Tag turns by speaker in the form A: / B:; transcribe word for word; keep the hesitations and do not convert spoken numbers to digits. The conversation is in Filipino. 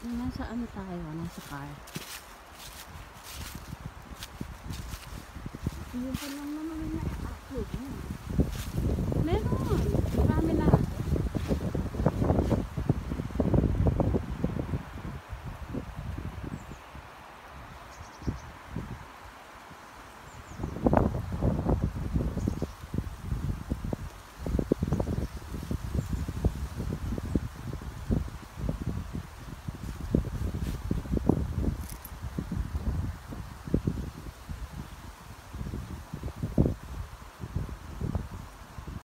A: Nasa ano tayo? Nasa car. Yung pa lang naman na i-upload mo.